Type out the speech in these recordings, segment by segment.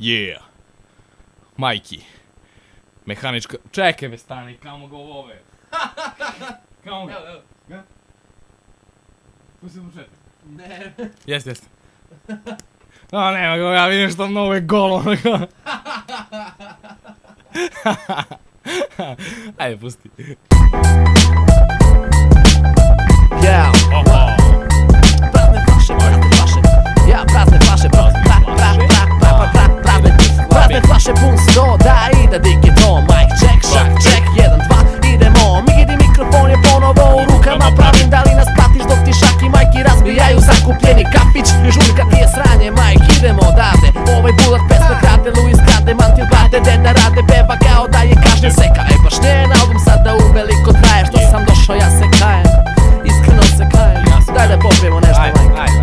Yeah. Majki. Mehanička... Čekaj me, stani, kamo ga ove. Kamo ga. Evo. Ga? Tu si početak. Ne. Jeste. No, nema ga, ja vidim što mnogo je golo. Ajde, pusti. Yeah. Prazne flaše, ja prazne flaše, prazne flaše pun sto, da ide dik je to, mic check, šak, check, 1, 2, idemo, migidi mikrofon je ponovo u rukama pravim, da li nas pratiš dok ti šak i majki razbijaju zakupljeni kapić, žurka ti je sranje, majk, idemo odavde, ovaj bulat pesme krade, Luis krade, mantil brate, deda rade, peva kao da je kažnjen seka, baš njen album sada uveliko traje, što sam došao ja se kajem, iskreno se kajem, daj da popijemo nešto, majk.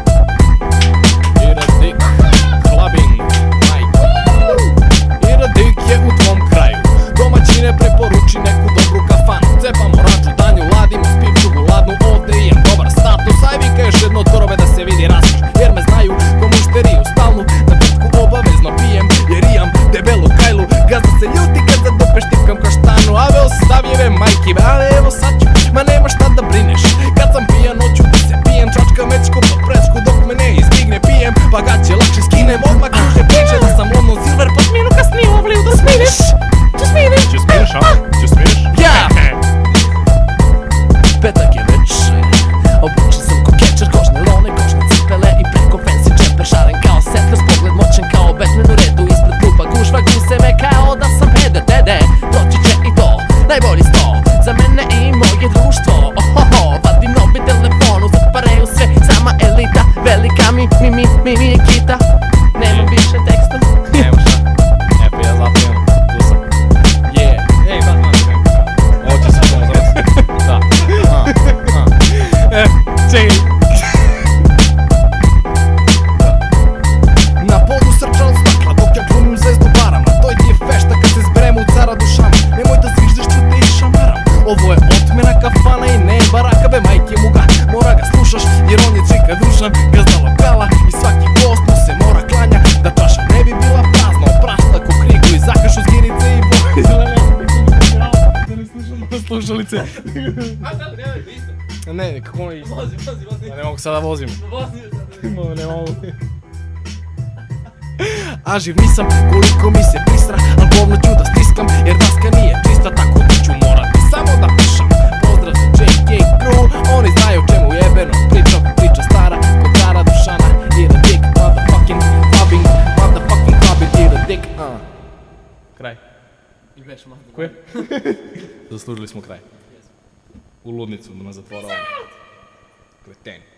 Domaćine preporuči neku dobru kafanu. Cepamo raču danju, ladimo spivčugu ladnu. Ovde imam dobar status, aj vika još jedno torove da se vidi raskoš. Jer me znaju ko mušteriju stalnu, na vrtku obavezno pijem. Jer imam debelu kajlu, gazda se ljuti kad za dupe štipkam kaštanu. Ave ostavljeve majki, ali evo sad ću, ma nema šta da brineš. Kad sam pijan hoću da se pijem, čačka mečku pod prečku dok me ne izdigne pijem. Pa ga će lakše skinem, odmah kruže priče da sam ono silver pod minu kasnije ovliju da smiriš. Ću smiješ, a? Ću smiješ? Ja! Petak je već, obučen sam ko kečer, kožne lone, kožne cipele i preko fancy džemper, šaren kao Settlers, pogled moćen kao Batman u redu, ispred klupa gužva guse me kao da sam pede, dede, doći će i to, najbolji sto, za mene i moje društvo, ohoho, vadim novi telefon, uzapareju sve, sama elita, velika mi je kita, nemam više teksta. Nemo šta, epo ja zapijem, tu sam. Ej, sad znam što neko. Ovo će se samo zavesti. Da. Čekaj. Na podu srčan stakla dok ja glumim zvezdu barama. To ti je fešta kad se zberemo u cara dušama. Nemoj da zviždeš, ću te i šamaram. Ovo je otmena kafana i ne baraka be majke muga. Mora ga slušaš jer on je čika dušan, gazda lokala i svaki gost mu se mora klanja. Da čaša ne bi bila prazna, oprašta ko krigu i zakašu zgirice i bojile. Slušalice. A šta, nemoj, isto. Ne, kako ono isto? Vozi. Ne mogu sada vozim. Vozi sada. Ne mogu. A živ nisam koliko mi se pristra, al bolno ću da stiskam jer daska nije čista, tako da ću morati samo da pišam. Pozdrav za JK Crew, oni znaju čemu jebeno priča stara kod cara dušana. Eat a dick, motherfucking clubbing, eat a dick. Kraj. I veš malo. Koje? Zaslužili smo kraj. U ludnicu da me zatvorao. Kreten.